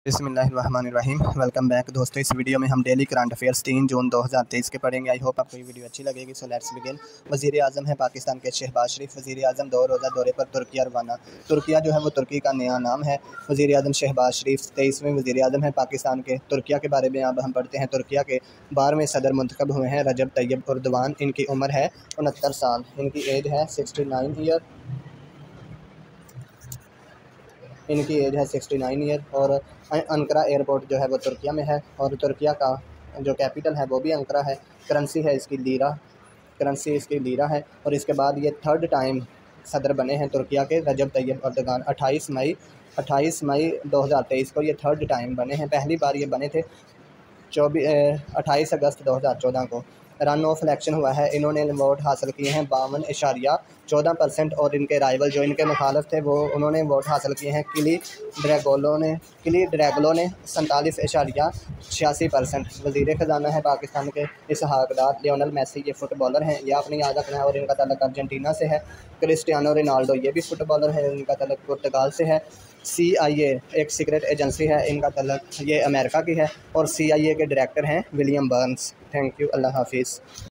बिस्मिल्लाहिर्रहमानिर्रहीम। Welcome back दोस्तों। इस वीडियो में हम डेली करंट अफेयर्स 3 जून 2023 के पढ़ेंगे। आई होप आपको ये वीडियो अच्छी लगेगी। So let's begin. वज़ीर आज़म है पाकिस्तान के शहबाज शरीफ। वज़ीर आज़म 2 रोज़ा दौरे पर तुर्किया रवाना। तुर्किया जो है वो तुर्की का नया नाम है। वज़ीर आज़म शहबाज शरीफ 23वें वज़ीर आज़म है पाकिस्तान के। तुर्किया के बारे में अब हम पढ़ते हैं। तुर्किया के 12वें सदर मुंतखब हुए हैं रजब तैयब एर्दोगान। इनकी उम्र है 69 साल। इनकी एज है 69 ईयर। इनकी एज है 69 ईयर। और अंकारा एयरपोर्ट जो है वो तुर्किया में है। और तुर्किया का जो कैपिटल है वो भी अंकारा है। करेंसी है इसकी लीरा। करेंसी इसकी लीरा है। और इसके बाद ये थर्ड टाइम सदर बने हैं तुर्किया के रजब तैयब एर्दोगान। 28 मई 2023 को ये थर्ड टाइम बने हैं। पहली बार ये बने थे 28 अगस्त 2014 को। रन ऑफ इलेक्शन हुआ है। इन्होंने वोट हासिल किए हैं 52.14%। और इनके राइवल जो इनके मुखालिफ थे वो उन्होंने वोट हासिल किए हैं किली ड्रैगोलो ने 47.86%। वज़ीर ख़जाना है पाकिस्तान के इसहाक डार। लियोनेल मेसी ये फ़ुटबॉलर हैं, यह आपने याद रखना है। और इनका ताल्लुक अर्जेंटीना से है। क्रिस्टियानो रोनाल्डो ये भी फ़ुटबॉलर है, इनका ताल्लुक पुर्तगाल से है। CIA एक सीक्रेट एजेंसी है, इनका ताल्लुक ये अमेरिका की है। और CIA के डायरेक्टर हैं विलियम बर्न्स। Thank you. अल्लाह हाफिज़।